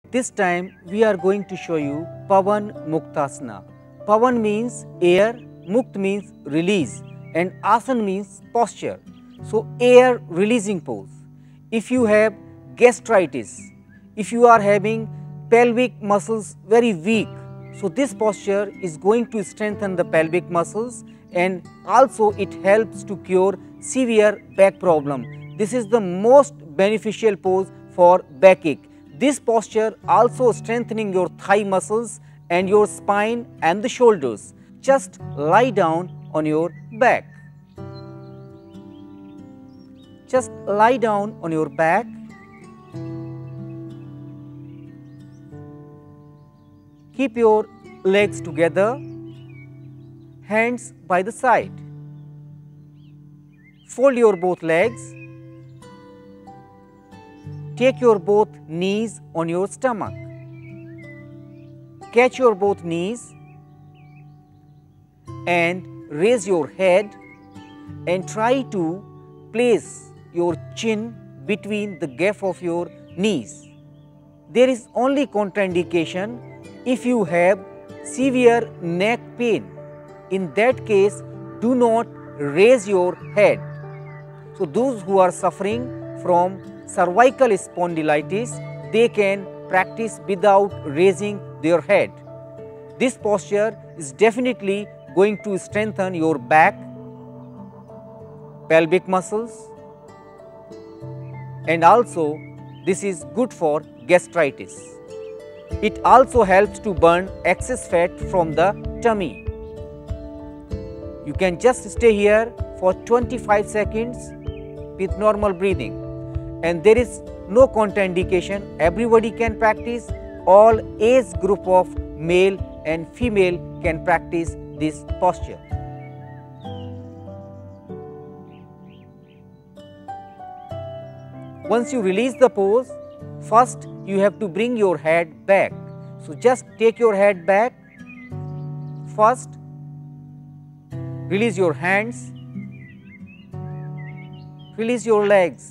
This time we are going to show you Pavan Muktasana. Pavan means air, Mukt means release, and Asan means posture. So air releasing pose. If you have gastritis, if you are having pelvic muscles very weak, so this posture is going to strengthen the pelvic muscles, and also it helps to cure severe back problem. This is the most beneficial pose for backache. This posture also strengthening your thigh muscles and your spine and the shoulders. Just lie down on your back. Just lie down on your back. Keep your legs together, hands by the side. Fold your both legs. Take your both knees on your stomach. Catch your both knees and raise your head and try to place your chin between the gap of your knees. There is only contraindication if you have severe neck pain. In that case, do not raise your head. So those who are suffering from cervical spondylitis, they can practice without raising their head. This posture is definitely going to strengthen your back, pelvic muscles, and also this is good for gastritis. It also helps to burn excess fat from the tummy. You can just stay here for 25 seconds with normal breathing. And there is no contraindication, everybody can practice, all age group of male and female can practice this posture. Once you release the pose, first you have to bring your head back. So just take your head back, first release your hands, release your legs,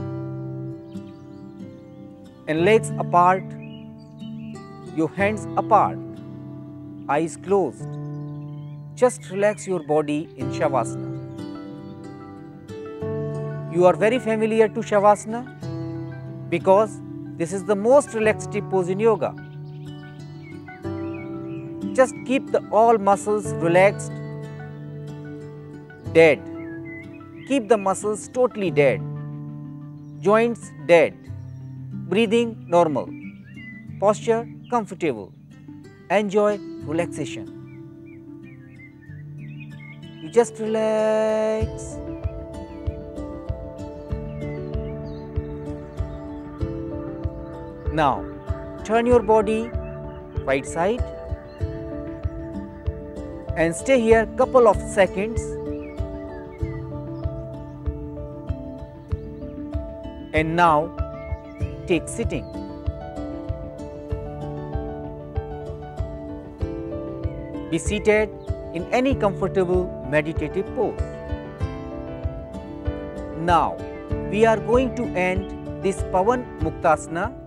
and legs apart, your hands apart, eyes closed. Just relax your body in Shavasana. You are very familiar to Shavasana because this is the most relaxed pose in yoga. Just keep all muscles relaxed, dead. Keep the muscles totally dead, joints dead. Breathing normal, posture comfortable, enjoy relaxation. You just relax. Now turn your body right side and stay here couple of seconds. And now take sitting. Be seated in any comfortable meditative pose. Now we are going to end this Pavan Muktasana